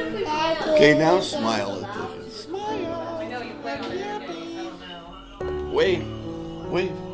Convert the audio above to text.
Okay, now smile at Tiffany. Smile. I know you play on it every day. I don't know. Wave. Wave.